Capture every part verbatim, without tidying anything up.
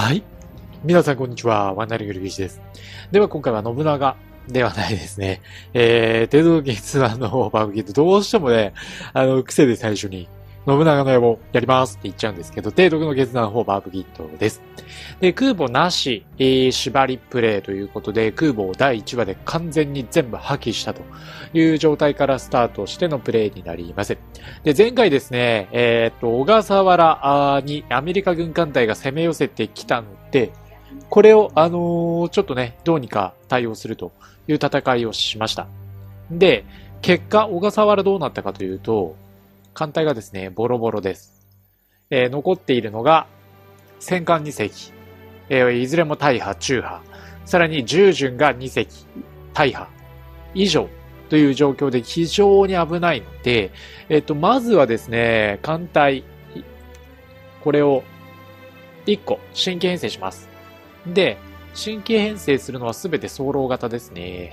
はい。皆さんこんにちは。ワンダリングルギシです。では今回は信長ではないですね。えー、帝道決断の方バーグキットどうしてもね、あの、癖で最初に信長の野望やりますって言っちゃうんですけど、帝徳の決断の方バーグキットです。で、空母なし、えー、縛りプレイということで、空母をだいいちわで完全に全部破棄したという状態からスタートしてのプレイになります。で、前回ですね、えー、っと、小笠原にアメリカ軍艦隊が攻め寄せてきたので、これを、あのー、ちょっとね、どうにか対応するという戦いをしました。で、結果、小笠原どうなったかというと、艦隊がですね、ボロボロです。えー、残っているのが、戦艦に隻、えー、いずれも大破、中破、さらに従順がに隻、大破、以上という状況で非常に危ないので、えっと、まずはですね、艦隊、これをいっこ新規編成します。で、新規編成するのはすべて早漏型ですね。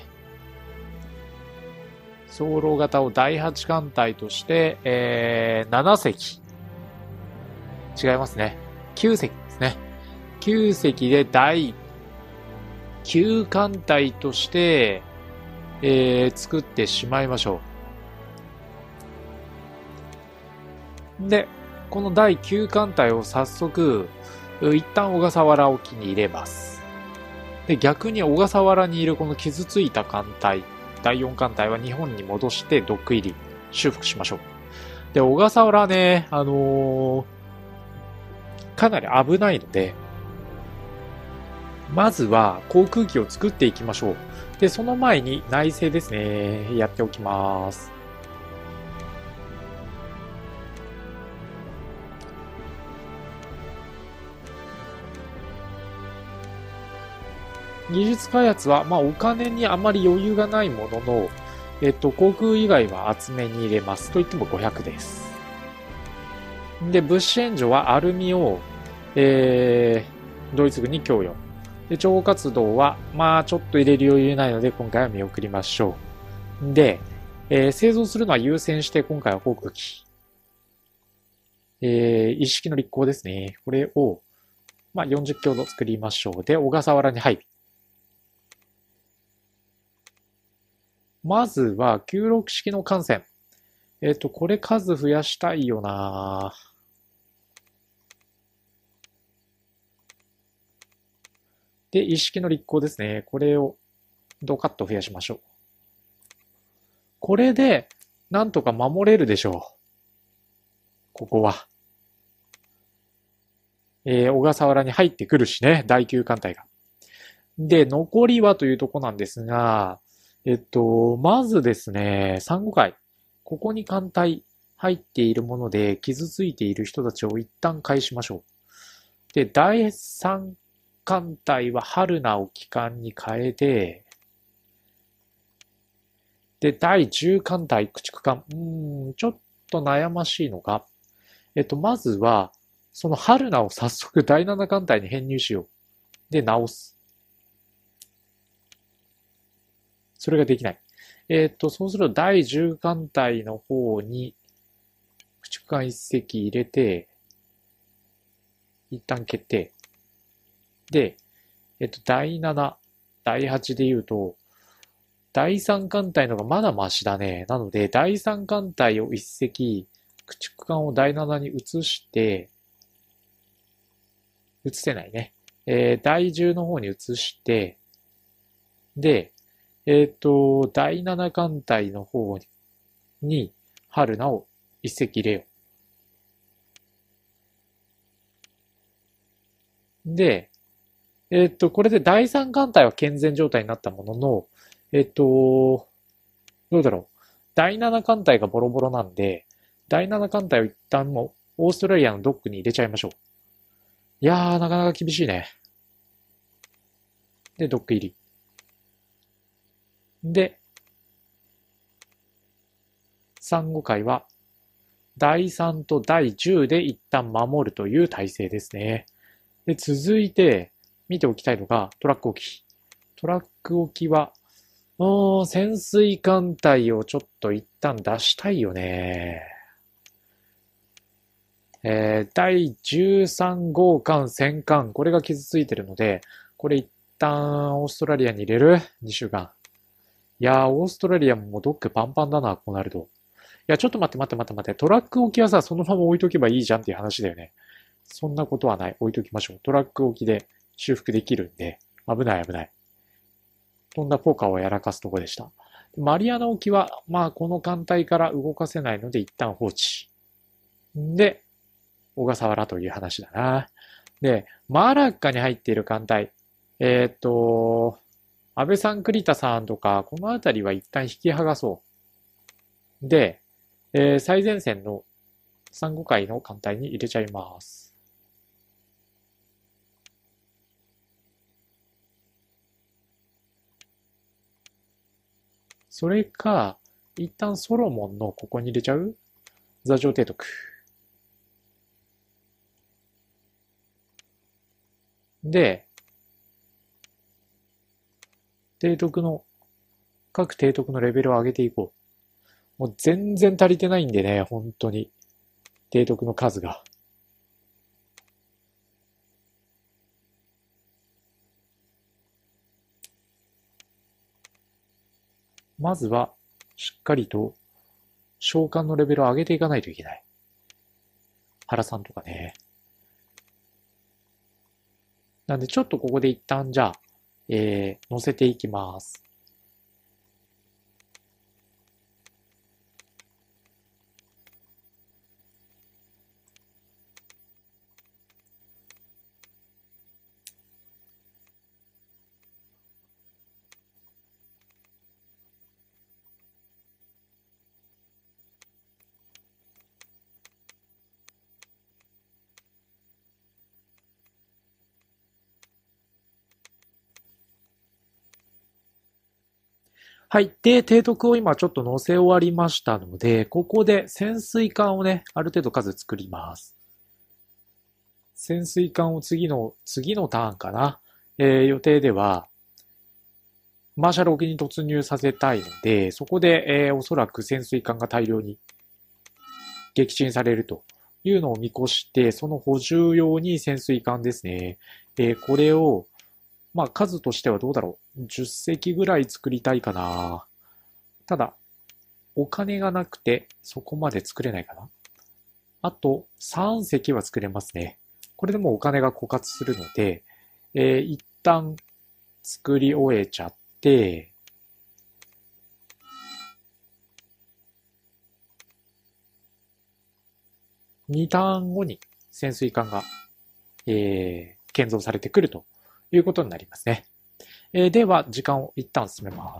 早漏型をだいはち艦隊として、えー、なな隻。違いますね。きゅう隻ですね。きゅう隻でだいきゅう艦隊として、えー、作ってしまいましょう。で、このだいきゅう艦隊を早速、一旦小笠原沖に入れます。で、逆に小笠原にいるこの傷ついた艦隊、だいよん艦隊は日本に戻してドック入り、修復しましょう。で、小笠原ね、あのー、かなり危ないので、まずは航空機を作っていきましょう。で、その前に内政ですね、やっておきます。技術開発は、まあ、お金にあまり余裕がないものの、えっと、航空以外は厚めに入れます。といってもごひゃくです。で、物資援助はアルミを、えー、ドイツ軍に供与。で、諜報活動は、まあ、ちょっと入れる余裕ないので、今回は見送りましょう。で、えー、製造するのは優先して、今回は航空機。えー、一式の立候ですね。これを、まあ、よんじゅっきょうど作りましょう。で、小笠原に配備。まずは、きゅうろく式の艦船。えっと、これ数増やしたいよなで、一式の立候ですね。これを、ドカッと増やしましょう。これで、なんとか守れるでしょう。ここは。えー、小笠原に入ってくるしね。だいきゅう艦隊が。で、残りはというとこなんですが、えっと、まずですね、さんごかい。ここに艦隊入っているもので、傷ついている人たちを一旦返しましょう。で、だいさん艦隊は春名を旗艦に変えて、で、だいじゅう艦隊駆逐艦。うーん、ちょっと悩ましいのが、えっと、まずは、その春名を早速だいなな艦隊に編入しよう。で、直す。それができない。えっと、そうするとだいじゅう艦隊の方に、駆逐艦一隻入れて、一旦決定。で、えっと、だいなな、だいはちで言うと、だいさん艦隊のがまだマシだね。なので、だいさん艦隊を一隻、駆逐艦をだいななに移して、移せないね。えー、だいじゅうの方に移して、で、えっと、だいなな艦隊の方に、春名を一隻入れよう。で、えっと、これでだいさん艦隊は健全状態になったものの、えっと、どうだろう。だいなな艦隊がボロボロなんで、だいなな艦隊を一旦もうオーストラリアのドックに入れちゃいましょう。いやー、なかなか厳しいね。で、ドック入り。で、さんごかいは、だいさんとだいじゅうで一旦守るという体制ですね。で、続いて、見ておきたいのが、トラック置き。トラック置きは、もう、潜水艦隊をちょっと一旦出したいよね。 えー、だいじゅうさん号艦、戦艦、これが傷ついてるので、これ一旦オーストラリアに入れる ?に 週間。いやー、オーストラリアももうドックパンパンだな、こうなると。いや、ちょっと待って待って待って待って。トラック置きはさ、そのまま置いとけばいいじゃんっていう話だよね。そんなことはない。置いときましょう。トラック置きで修復できるんで。危ない危ない。飛んだポーカーをやらかすとこでした。マリアナ沖は、まあ、この艦隊から動かせないので一旦放置。で、小笠原という話だな。で、マラッカに入っている艦隊。えっと、安倍さん、栗田さんとか、このあたりは一旦引き剥がそう。で、えー、最前線のさん号海の艦隊に入れちゃいます。それか、一旦ソロモンのここに入れちゃう？座上提督。で、提督の、各提督のレベルを上げていこう。もう全然足りてないんでね、本当に。提督の数が。まずは、しっかりと、召喚のレベルを上げていかないといけない。原さんとかね。なんでちょっとここで一旦じゃあ、えー、乗せていきます。はい。で、提督を今ちょっと乗せ終わりましたので、ここで潜水艦をね、ある程度数作ります。潜水艦を次の、次のターンかな。えー、予定では、マーシャル沖に突入させたいので、そこで、えー、おそらく潜水艦が大量に撃沈されるというのを見越して、その補充用に潜水艦ですね。えー、これを、まあ数としてはどうだろう。じゅっせきぐらい作りたいかな。ただ、お金がなくてそこまで作れないかな。あとさん隻は作れますね。これでもお金が枯渇するので、えー、一旦作り終えちゃって、にターン後に潜水艦が、えー、建造されてくるということになりますね。えー、では、時間を一旦進めます。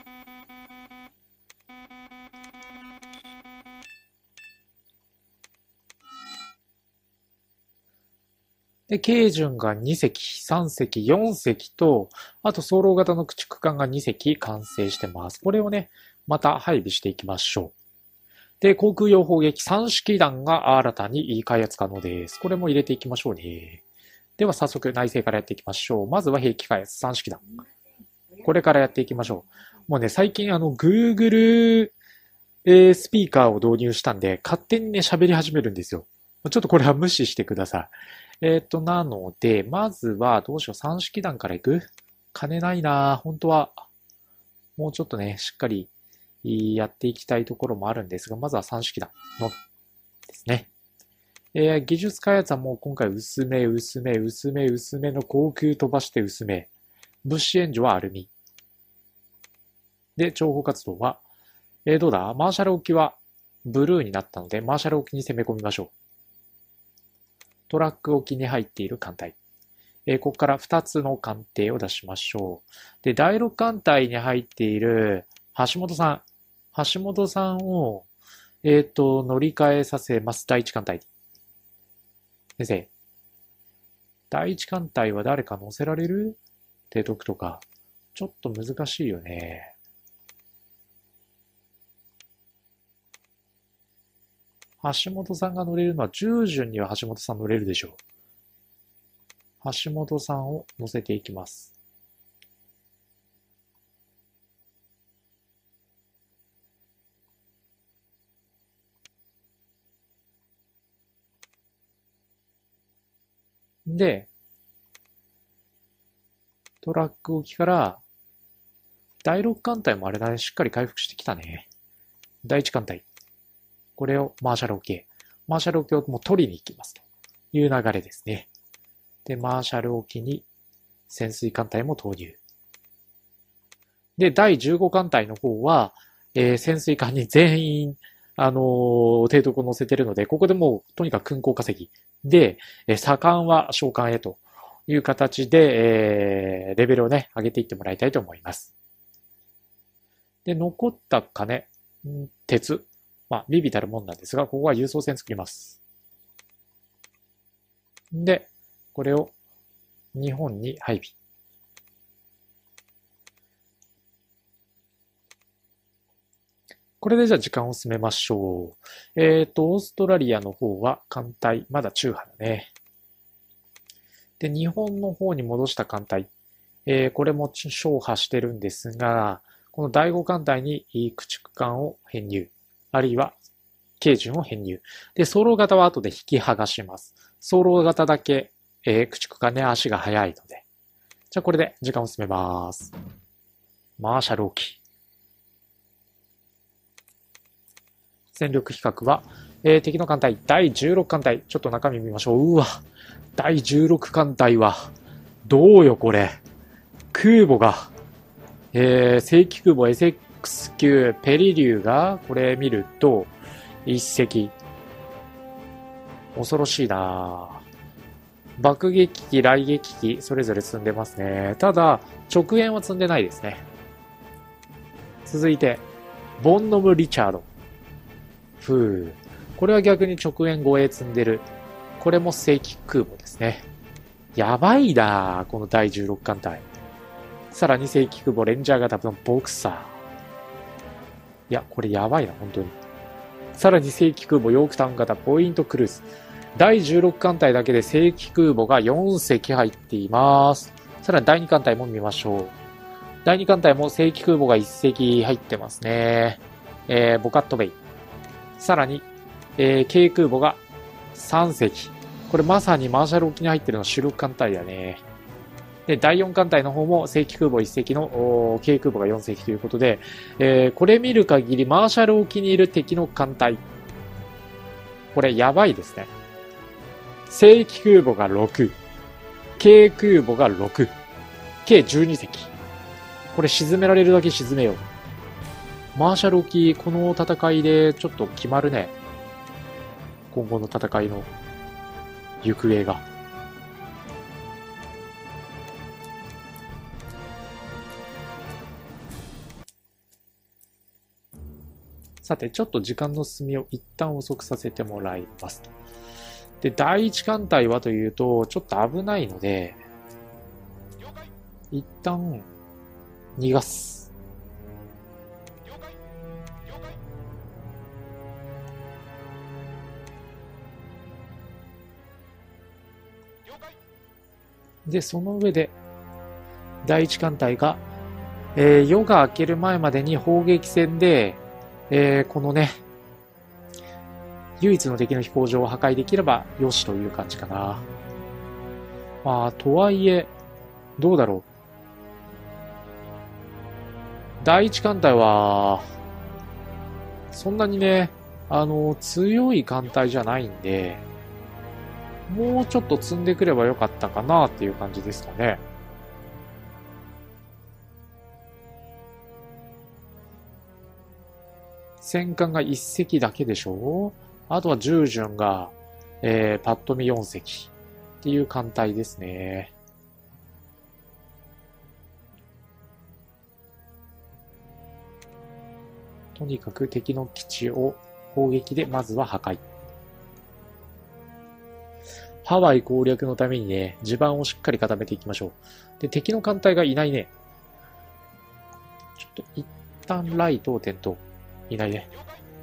で、軽順がに隻、さん隻、よん隻と、あと、走路型の駆逐艦がに隻完成してます。これをね、また配備していきましょう。で、航空用砲撃さん式弾が新たに開発可能です。これも入れていきましょうね。では、早速内政からやっていきましょう。まずは兵器開発さん式弾。これからやっていきましょう。もうね、最近あの、Google、えー、スピーカーを導入したんで、勝手にね、喋り始めるんですよ。ちょっとこれは無視してください。えっ、ー、と、なので、まずは、どうしよう、さん式弾からいく？金ないな本当は、もうちょっとね、しっかりやっていきたいところもあるんですが、まずはさん式弾のですね。えー、技術開発はもう今回薄め、薄め、薄め、薄めの航空飛ばして薄め。物資援助はアルミ。で、諜報活動は、えー、どうだマーシャル沖はブルーになったので、マーシャル沖に攻め込みましょう。トラック沖に入っている艦隊。えー、ここからふたつの艦艇を出しましょう。で、だいろく艦隊に入っている橋本さん。橋本さんを、えっ、ー、と、乗り換えさせます。だいいち艦隊。先生。だいいち艦隊は誰か乗せられる？提督とか。ちょっと難しいよね。橋本さんが乗れるのは、従順には橋本さん乗れるでしょう。橋本さんを乗せていきます。 で、トラック沖から、だいろく艦隊もあれだね、しっかり回復してきたね。だいいち艦隊。これをマーシャル沖へ。マーシャル沖をもう取りに行きますという流れですね。で、マーシャル沖に潜水艦隊も投入。で、だいじゅうご艦隊の方は、えー、潜水艦に全員、あのー、提督を乗せてるので、ここでもうとにかく空港稼ぎ。で、えー、左艦は召喚へという形で、えー、レベルをね、上げていってもらいたいと思います。で、残った金、鉄。まあ、ビビたるもんなんですが、ここは輸送船作ります。で、これを日本に配備。これでじゃあ時間を進めましょう。えっと、オーストラリアの方は艦隊、まだ中波だね。で、日本の方に戻した艦隊。えー、これも小破してるんですが、このだいご艦隊に駆逐艦を編入。あるいは、軽巡を編入。で、ソロ型は後で引き剥がします。ソロ型だけ、えー、駆逐艦ね、足が速いので。じゃあこれで時間を進めます。マーシャル沖。戦力比較は、えー、敵の艦隊、だいじゅうろく艦隊。ちょっと中身見ましょう。うわ、だいじゅうろく艦隊は、どうよこれ。空母が、えー、正規空母 エスエックス 級ペリリューが、これ見ると、一隻。恐ろしいなぁ。爆撃機、雷撃機、それぞれ積んでますね。ただ、直縁は積んでないですね。続いて、ボンノム・リチャード。ふう。これは逆に直縁護衛積んでる。これも正規空母ですね。やばいなぁ、このだいじゅうろく艦隊。さらに正規空母レンジャー型のボクサー。いや、これやばいな、本当に。さらに正規空母ヨークタウン型ポイントクルーズ。だいじゅうろく艦隊だけで正規空母がよん隻入っています。さらにだいに艦隊も見ましょう。だいに艦隊も正規空母がいち隻入ってますね。えー、ボカットベイ。さらに、えー、軽空母がさん隻。これまさにマーシャル沖に入ってるのは主力艦隊だね。で、だいよん艦隊の方も正規空母いち隻の軽空母がよん隻ということで、えー、これ見る限りマーシャル沖にいる敵の艦隊。これやばいですね。正規空母がろく。軽空母がろく。計じゅうに隻。これ沈められるだけ沈めよう。マーシャル沖、この戦いでちょっと決まるね。今後の戦いの行方が。さて、ちょっと時間の進みを一旦遅くさせてもらいます。で、だいいち艦隊はというと、ちょっと危ないので、一旦逃がす。で、その上で、だいいち艦隊が、えー、夜が明ける前までに砲撃戦で、えー、このね、唯一の敵の飛行場を破壊できればよしという感じかな。まあ、とはいえ、どうだろう。だいいち艦隊は、そんなにね、あの、強い艦隊じゃないんで、もうちょっと積んでくればよかったかなっていう感じですかね。戦艦がいち隻だけでしょ？あとは従順が、えー、パッと見よん隻っていう艦隊ですね。とにかく敵の基地を砲撃でまずは破壊。ハワイ攻略のためにね、地盤をしっかり固めていきましょう。で、敵の艦隊がいないね。ちょっと一旦ライトを点灯。いないね。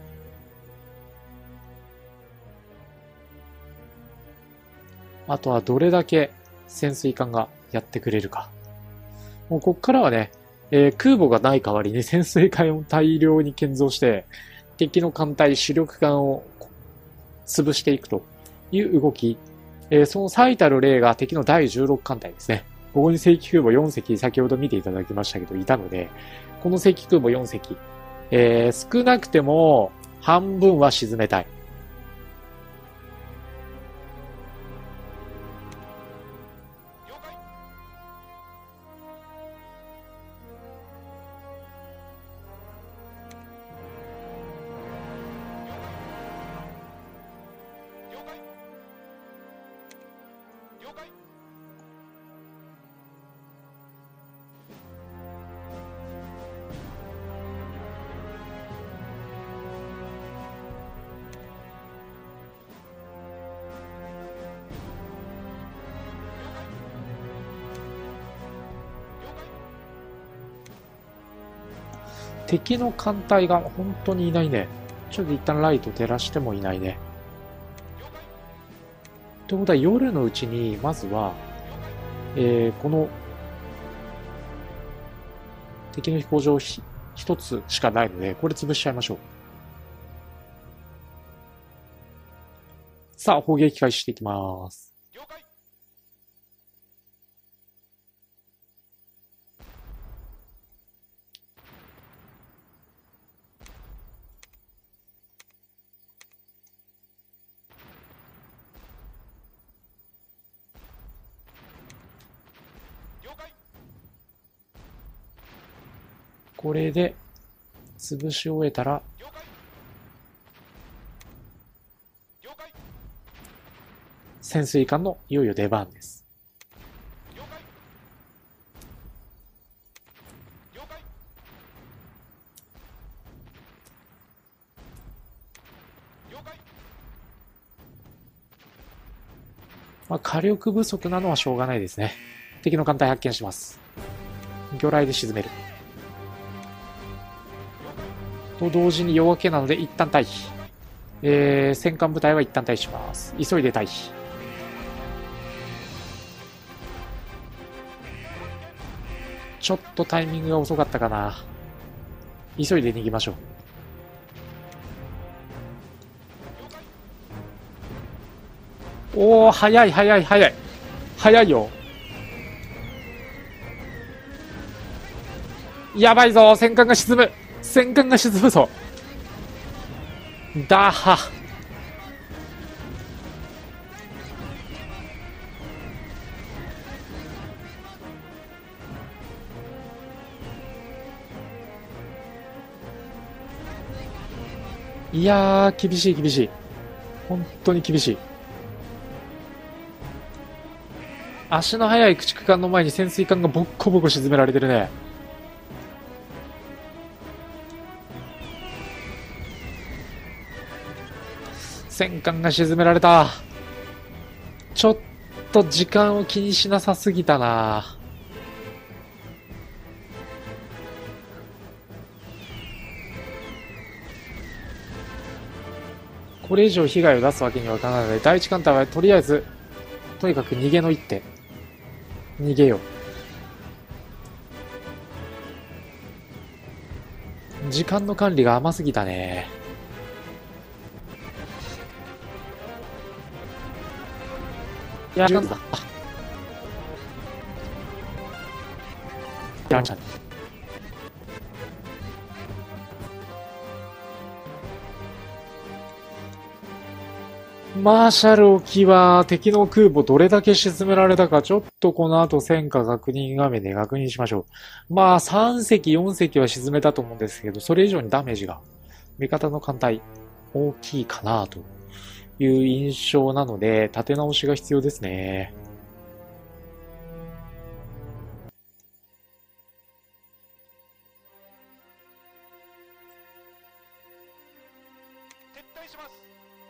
あとはどれだけ潜水艦がやってくれるか。もうこっからはね、えー、空母がない代わりに潜水艦を大量に建造して、敵の艦隊、主力艦を潰していくという動きえー、その最たる例が敵のだいじゅうろく艦隊ですね。ここに正規空母よん隻、先ほど見ていただきましたけど、いたので、この正規空母よん隻、えー、少なくても半分は沈めたい。敵の艦隊が本当にいないね。ちょっと一旦ライト照らしてもいないね。ということは夜のうちに、まずは、えー、この、敵の飛行場ひ一つしかないので、これ潰しちゃいましょう。さあ、砲撃開始していきます。これで潰し終えたら、潜水艦のいよいよ出番です。まあ、火力不足なのはしょうがないですね。敵の艦隊発見します。魚雷で沈める。と同時に夜明けなので一旦退避。えー、戦艦部隊は一旦退避します。急いで退避。ちょっとタイミングが遅かったかな。急いで逃げましょう。おー、早い早い早い。早いよ。やばいぞ、戦艦が沈む。戦艦が沈むぞ。だは。いやー、厳しい厳しい。本当に厳しい。足の速い駆逐艦の前に潜水艦がボッコボコ沈められてるね。戦艦が沈められた。ちょっと時間を気にしなさすぎたな。これ以上被害を出すわけにはいかないので、第一艦隊はとりあえず、とにかく逃げの一手。逃げよう。時間の管理が甘すぎたね。いや、なんだ。やんちゃん。マーシャル沖は敵の空母どれだけ沈められたか、ちょっとこの後戦果確認画面で確認しましょう。まあさん隻よん隻は沈めたと思うんですけど、それ以上にダメージが味方の艦隊大きいかなという印象なので、立て直しが必要ですね。撤退します。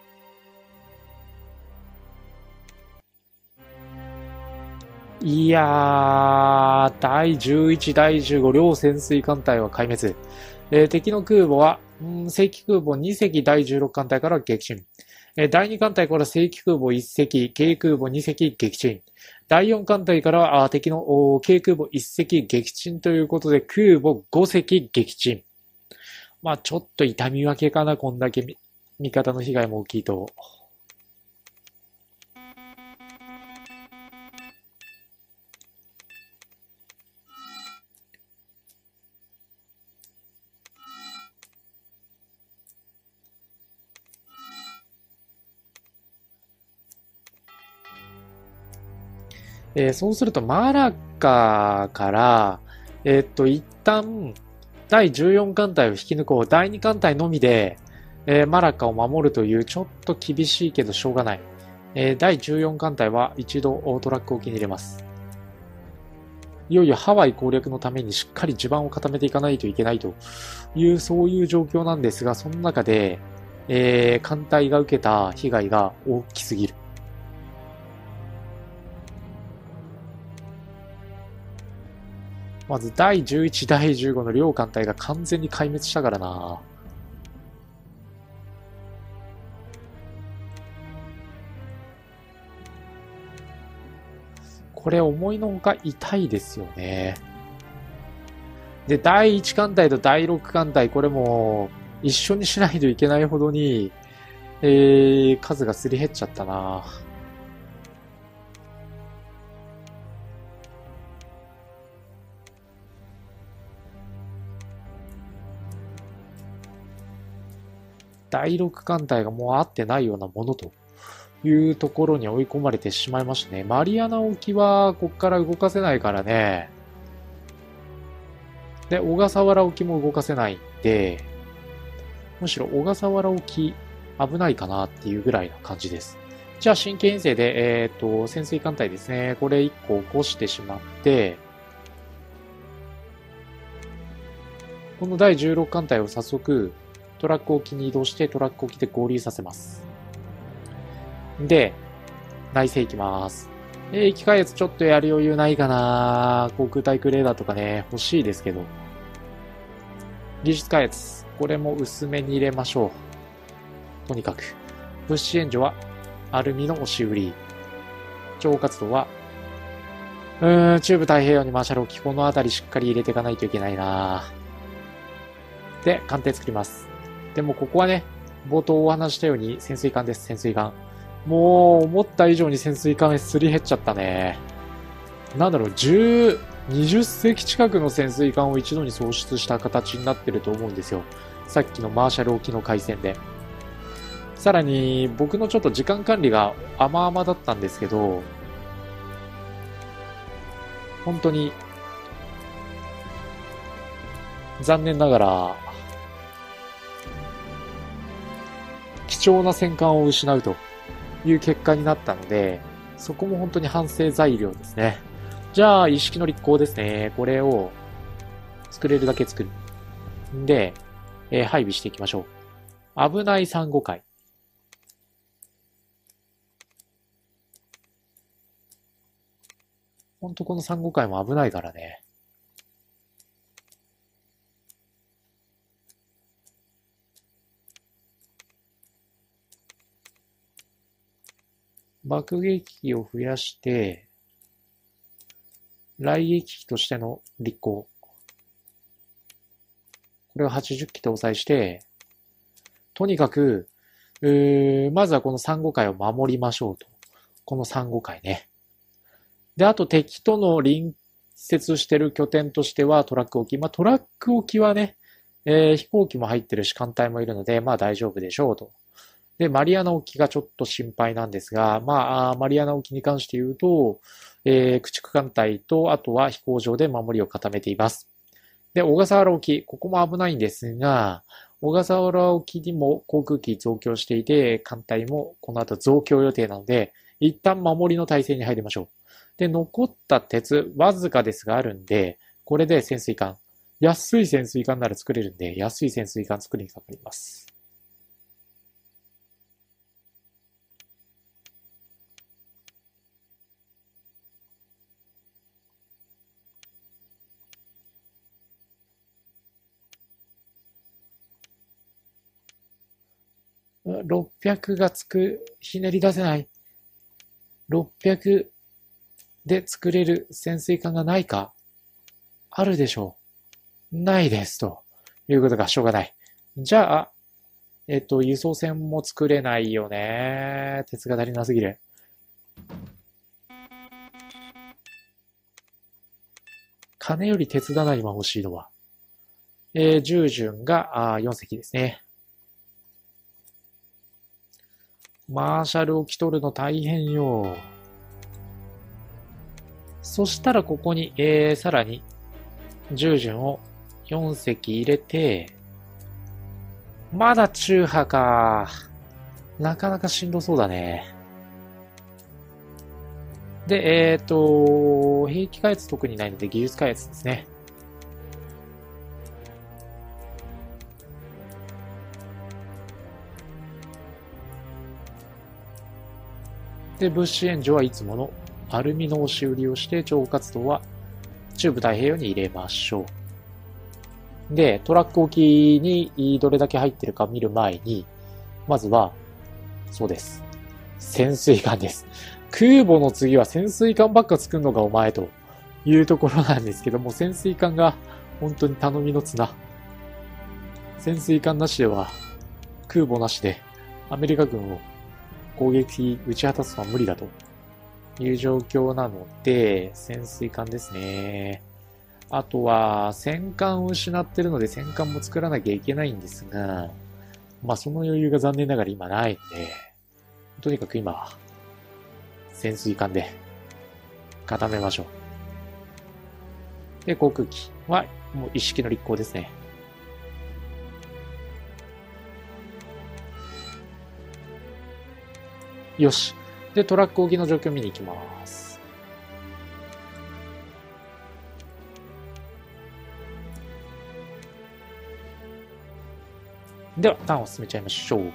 いやー、だいじゅういち、だいじゅうご両潜水艦隊は壊滅。えー、敵の空母は、うん、正規空母に隻だいじゅうろく艦隊から撃沈。えー、だいに艦隊から正規空母いち隻、軽空母に隻撃沈。だいよん艦隊からあ敵の軽空母いち隻撃沈ということで、空母ご隻撃沈。まあちょっと痛み分けかな、こんだけ味方の被害も大きいと。 えー、そうすると、マラッカから、えー、っと、一旦、だいじゅうよん艦隊を引き抜こう。だいに艦隊のみで、えー、マラッカを守るという、ちょっと厳しいけどしょうがない。えー、だいじゅうよん艦隊は一度トラック沖に入れます。いよいよハワイ攻略のためにしっかり地盤を固めていかないといけないという、そういう状況なんですが、その中で、えー、艦隊が受けた被害が大きすぎる。まずだいじゅういち、だいじゅうごの両艦隊が完全に壊滅したからな。これ思いのほか痛いですよね。で、だいいち艦隊とだいろく艦隊、これも一緒にしないといけないほどに、えー、数がすり減っちゃったな。だいろく艦隊がもう合ってないようなものというところに追い込まれてしまいましたね。マリアナ沖はこっから動かせないからね。で、小笠原沖も動かせないんで、むしろ小笠原沖危ないかなっていうぐらいな感じです。じゃあ、神経遠征で、えっと、潜水艦隊ですね。これいっこ起こしてしまって、このだいじゅうろく艦隊を早速、トラック沖に移動してトラック沖で合流させます。で、内政行きます。兵器開発ちょっとやる余裕ないかな。航空対空レーダーとかね、欲しいですけど。技術開発。これも薄めに入れましょう。とにかく。物資援助は、アルミの押し売り。諜報活動は、うーん、中部太平洋にマーシャル沖、このあたりしっかり入れていかないといけないな。で、艦艇作ります。でもここはね、冒頭お話したように潜水艦です、潜水艦。もう、思った以上に潜水艦すり減っちゃったね。なんだろう、じゅう、にじゅっせき近くの潜水艦を一度に喪失した形になってると思うんですよ。さっきのマーシャル沖の海戦で。さらに、僕のちょっと時間管理が甘々だったんですけど、本当に、残念ながら、貴重な戦艦を失うという結果になったので、そこも本当に反省材料ですね。じゃあ、意識の立候ですね。これを作れるだけ作る。んで、えー、配備していきましょう。危ない珊瑚海。ほんとこの珊瑚海も危ないからね。爆撃機を増やして、雷撃機としての立候。これをはちじゅっき搭載して、とにかく、まずはこの珊瑚海を守りましょうと。この珊瑚海ね。で、あと敵との隣接してる拠点としてはトラック沖。まあ、トラック沖はね、えー、飛行機も入ってるし艦隊もいるので、まあ大丈夫でしょうと。で、マリアナ沖がちょっと心配なんですが、まあ、マリアナ沖に関して言うと、えー、駆逐艦隊と、あとは飛行場で守りを固めています。で、小笠原沖、ここも危ないんですが、小笠原沖にも航空機増強していて、艦隊もこの後増強予定なので、一旦守りの体制に入りましょう。で、残った鉄、わずかですがあるんで、これで潜水艦。安い潜水艦なら作れるんで、安い潜水艦作りにかかります。ろっぴゃくがつく、ひねり出せない。ろっぴゃくで作れる潜水艦がないかあるでしょう。ないです。ということがしょうがない。じゃあ、えっと、輸送船も作れないよね。鉄が足りなすぎる。金より鉄だな、今欲しいのは。えー、従順があよん隻ですね。マーシャルを着取るの大変よ。 そしたらここに、えー、さらに、従順をよん隻入れて、まだ中波か。なかなかしんどそうだね。で、えっと、兵器開発特にないので技術開発ですね。で、物資援助はいつものアルミの押し売りをして、諜報活動は中部太平洋に入れましょう。で、トラック沖にどれだけ入ってるか見る前に、まずは、そうです。潜水艦です。空母の次は潜水艦ばっか作るのがお前というところなんですけども、潜水艦が本当に頼みの綱。潜水艦なしでは、空母なしでアメリカ軍を攻撃打ち果たすのは無理だという状況なので、潜水艦ですね。あとは、戦艦を失ってるので戦艦も作らなきゃいけないんですが、まあその余裕が残念ながら今ないんで、とにかく今、潜水艦で固めましょう。で、航空機はもう一式の立候ですね。よし。で、トラック沖の状況を見に行きます。では、ターンを進めちゃいましょう。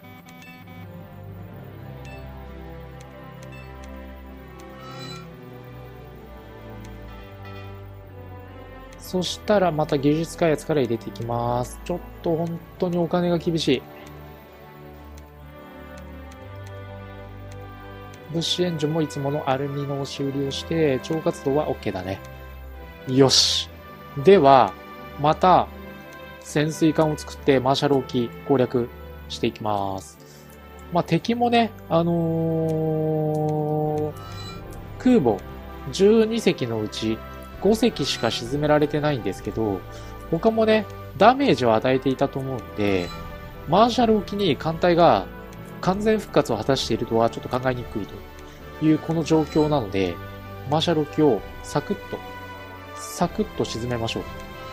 そしたらまた技術開発から入れていきます。ちょっと本当にお金が厳しい。物資援助もいつものアルミの押し売りをして、超活動は OK だね。よし。では、また、潜水艦を作ってマーシャル沖攻略していきます。まあ、敵もね、あのー、空母じゅうに隻のうちご隻しか沈められてないんですけど、他もね、ダメージを与えていたと思うんで、マーシャル沖に艦隊が完全復活を果たしているとはちょっと考えにくいというこの状況なので、マーシャル沖をサクッと、サクッと沈めましょう。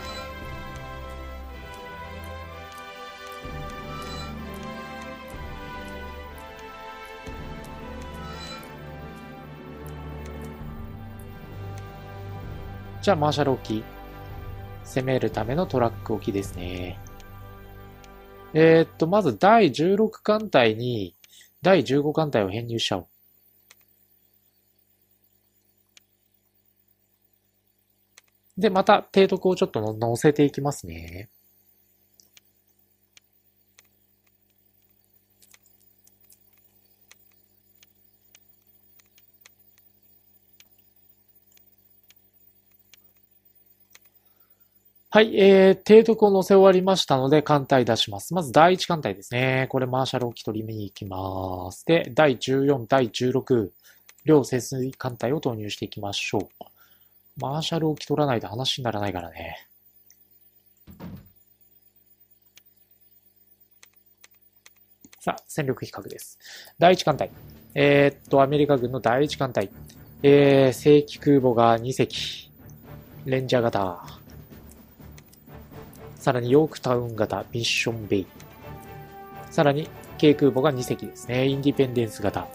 じゃあ、マーシャル沖。攻めるためのトラック沖ですね。えー、っと、まずだいじゅうろく艦隊にだいじゅうご艦隊を編入しちゃおう。で、また、提督をちょっと乗せていきますね。はい、えー、提督を乗せ終わりましたので、艦隊出します。まずだいいち艦隊ですね。これマーシャル沖取り見に行きます。で、だいじゅうよん、だいじゅうろく、両潜水艦隊を投入していきましょう。マーシャル沖取らないと話にならないからね。さあ、戦力比較です。だいいち艦隊。えー、っと、アメリカ軍のだいいち艦隊。えー、正規空母がに隻。レンジャー型。さらにヨークタウン型、ミッションベイ。さらに軽空母がに隻ですね。インディペンデンス型。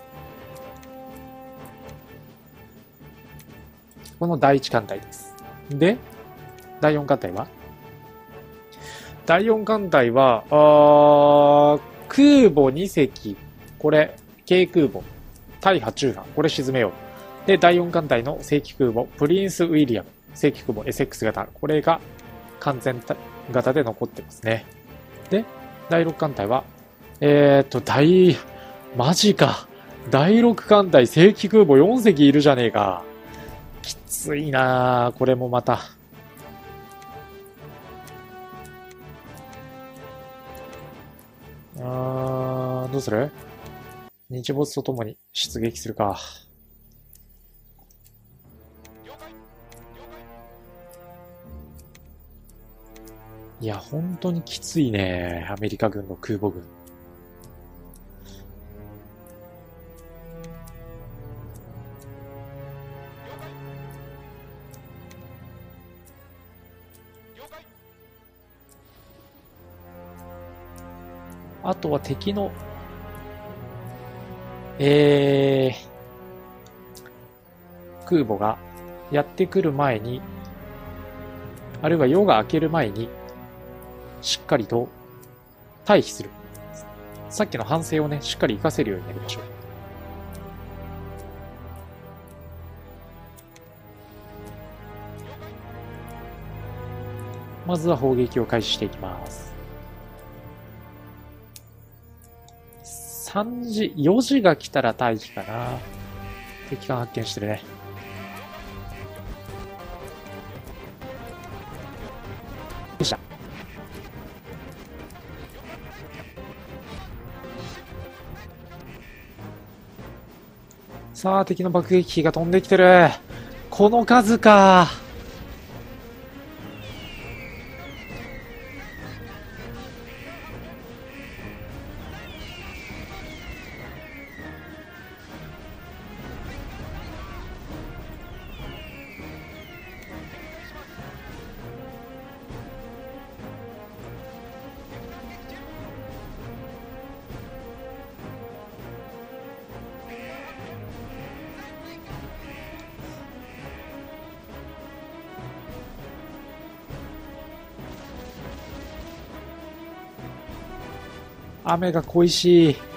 このだいいち艦隊です。で、だいよん艦隊はだいよん艦隊は、あ空母に隻。これ、軽空母。大破中破。これ沈めよう。で、だいよん艦隊の正規空母、プリンス・ウィリアム。正規空母 エスエックス 型。これが完全型で残ってますね。で、だいろく艦隊は、えーっと、大、マジか。だいろく艦隊正規空母よん隻いるじゃねえか。きついなぁ、これもまた。あー、どうする？日没とともに出撃するか。いや、本当にきついね。アメリカ軍の空母軍。 あとは敵の、えー、空母がやってくる前に、あるいは夜が明ける前に、しっかりと退避する。さっきの反省をね、しっかり活かせるようになりましょう。まずは砲撃を開始していきます。さんじ、よじが来たら退避かな。敵艦発見してるね。よっしゃ。さあ、敵の爆撃機が飛んできてる。この数か。雨が恋しい。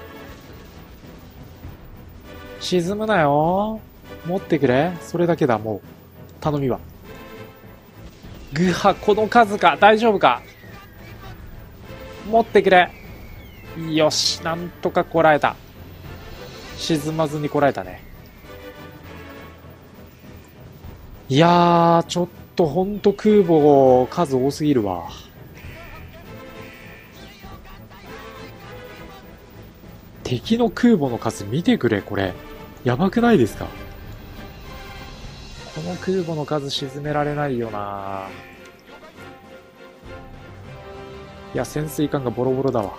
沈むなよ。持ってくれ。それだけだ、もう。頼みは。ぐは、この数か。大丈夫か。持ってくれ。よし、なんとかこらえた。沈まずにこらえたね。いやー、ちょっとほんと空母数多すぎるわ。敵の空母の数見てくれ、これ。やばくないですか？この空母の数沈められないよな。いや、潜水艦がボロボロだわ。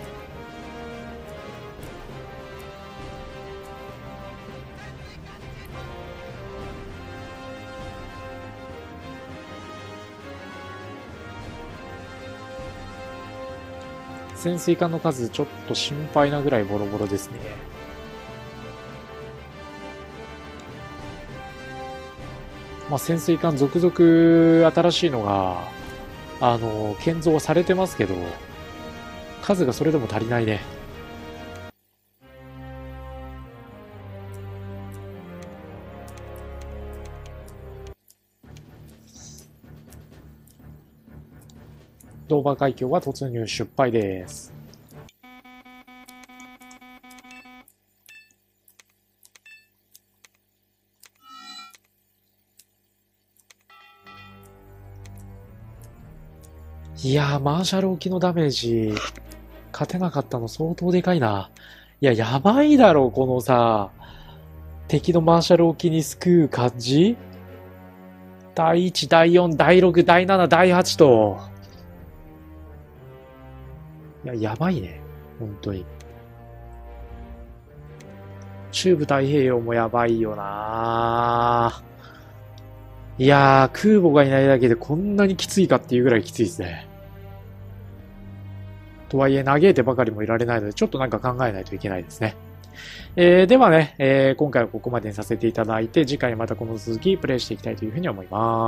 潜水艦の数ちょっと心配なぐらいボロボロですね。まあ、潜水艦続々新しいのが、あの、建造はされてますけど、数がそれでも足りないね。ドーバー海峡は突入失敗です。いやー、マーシャル沖のダメージ、勝てなかったの相当でかいな。いや、やばいだろ、このさ、敵のマーシャル沖に救う感じ？だいいち、だいよん、だいろく、だいなな、だいはちと。いや、やばいね。本当に。中部太平洋もやばいよな。いやー、空母がいないだけでこんなにきついかっていうぐらいきついですね。とはいえ、嘆いてばかりもいられないので、ちょっとなんか考えないといけないですね。えー、ではね、えー、今回はここまでにさせていただいて、次回またこの続きプレイしていきたいというふうに思います。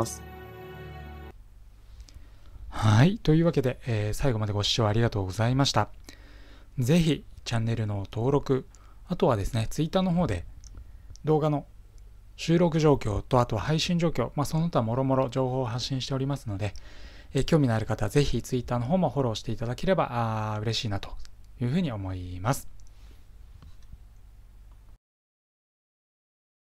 はい。というわけで、えー、最後までご視聴ありがとうございました。ぜひ、チャンネルの登録、あとはですね、ツイッターの方で動画の収録状況と、あとは配信状況、まあ、その他もろもろ情報を発信しておりますので、えー、興味のある方はぜひツイッターの方もフォローしていただければあ嬉しいなというふうに思います。